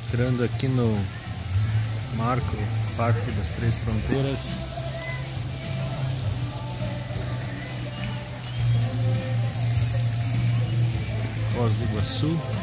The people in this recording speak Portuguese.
Entrando aqui no Marco Parque das Três Fronteiras. Foz do Iguaçu.